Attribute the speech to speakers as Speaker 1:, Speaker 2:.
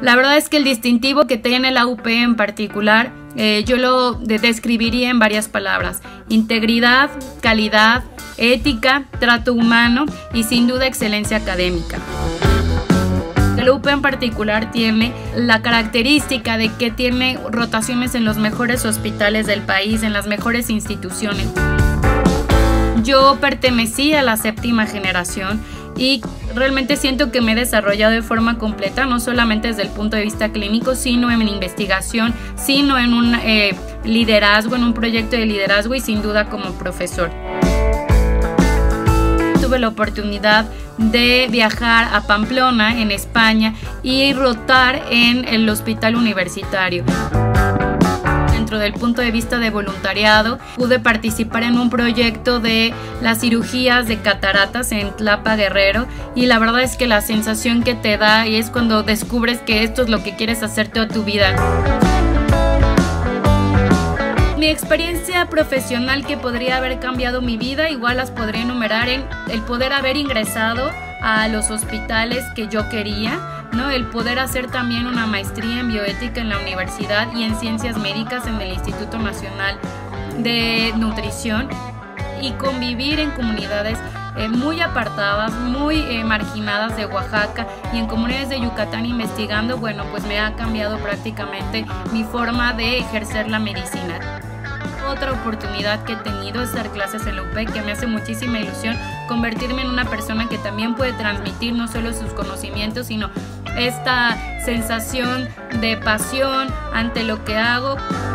Speaker 1: La verdad es que el distintivo que tiene la UP en particular, yo lo describiría en varias palabras: integridad, calidad, ética, trato humano y sin duda excelencia académica. La UP en particular tiene la característica de que tiene rotaciones en los mejores hospitales del país, en las mejores instituciones. Yo pertenecí a la 7ª generación y realmente siento que me he desarrollado de forma completa, no solamente desde el punto de vista clínico, sino en investigación, sino en un liderazgo, en un proyecto de liderazgo y sin duda como profesor. Tuve la oportunidad de viajar a Pamplona, en España, y rotar en el hospital universitario. Dentro del punto de vista de voluntariado, pude participar en un proyecto de las cirugías de cataratas en Tlapa, Guerrero, y la verdad es que la sensación que te da es cuando descubres que esto es lo que quieres hacer toda tu vida. Mi experiencia profesional que podría haber cambiado mi vida, igual las podría enumerar en el poder haber ingresado a los hospitales que yo quería, ¿no? El poder hacer también una maestría en bioética en la universidad y en ciencias médicas en el Instituto Nacional de Nutrición, y convivir en comunidades muy apartadas, muy marginadas de Oaxaca y en comunidades de Yucatán investigando, bueno, pues me ha cambiado prácticamente mi forma de ejercer la medicina. Otra oportunidad que he tenido es dar clases en la UP, que me hace muchísima ilusión convertirme en una persona que también puede transmitir no solo sus conocimientos, sino esta sensación de pasión ante lo que hago.